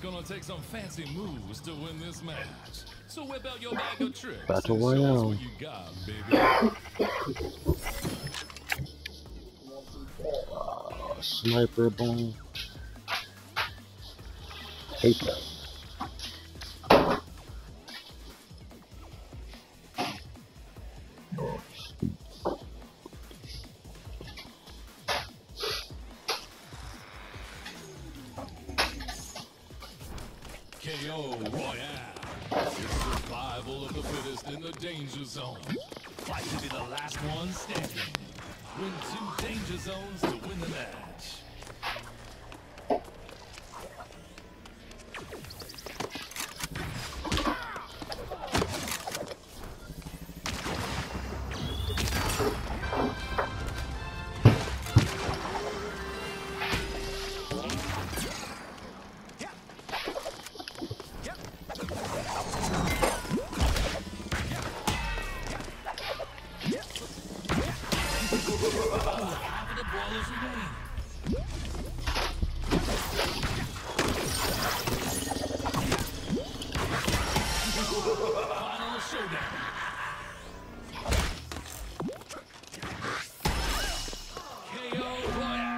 gonna take some fancy moves to win this match. So whip out your bag of tricks Battle and show us Royale. what you got, baby. Sniper bomb. Hate that. KO Royale. It's survival of the fittest in the danger zone. Fight to be the last one standing. Win 2 danger zones to win the match. Final showdown. KO Royale.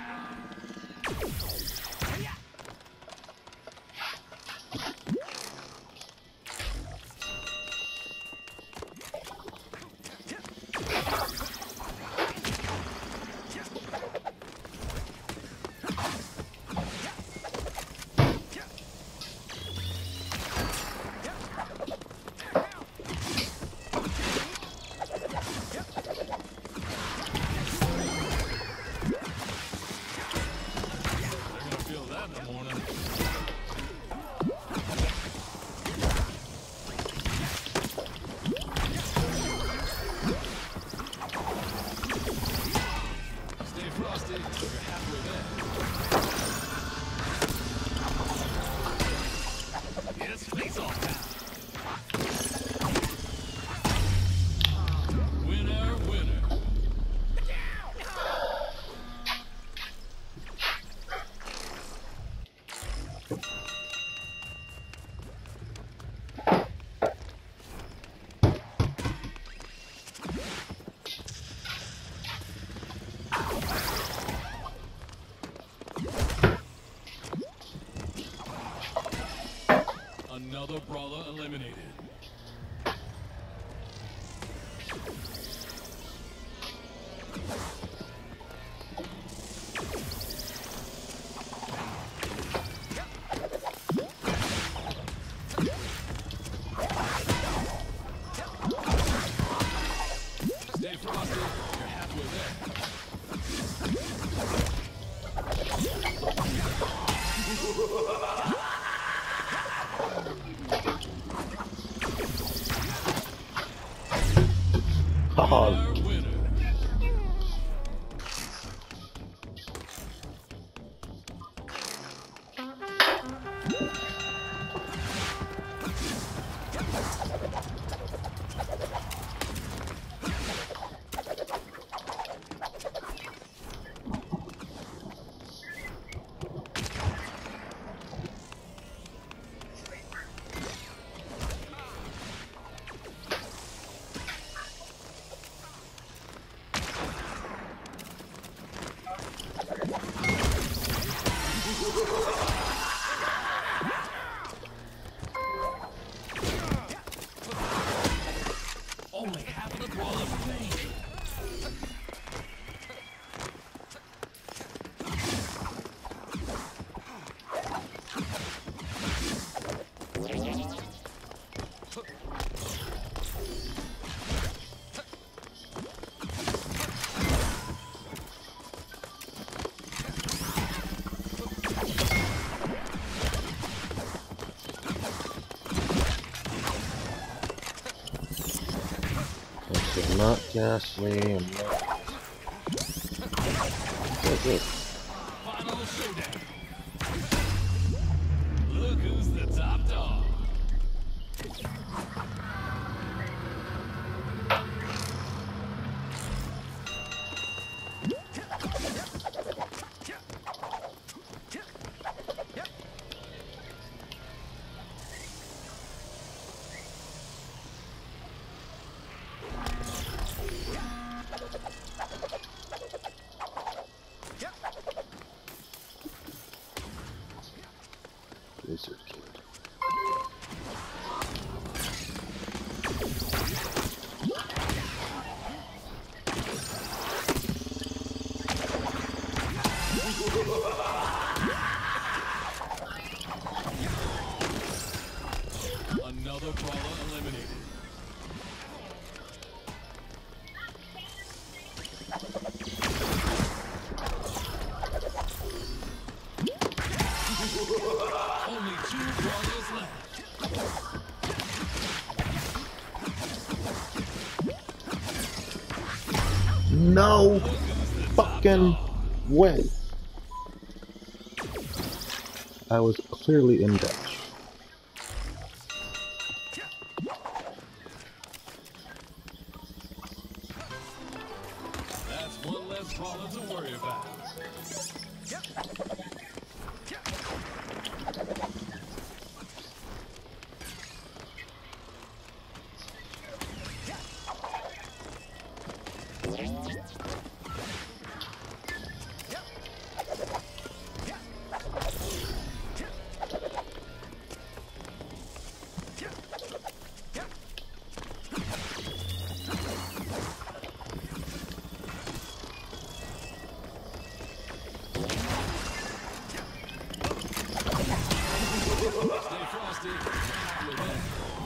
Another brawler eliminated. Stay frosty. You're halfway there. Haha. Only half of the brawler remains. Not gasoline. Good. Final showdown. Look who's the top dog. Lizard Kid. Another brawler eliminated. Only 2 brawlers left. No fucking way. I was clearly in dash. That's one less brawler to worry about. Stay frosty. With that.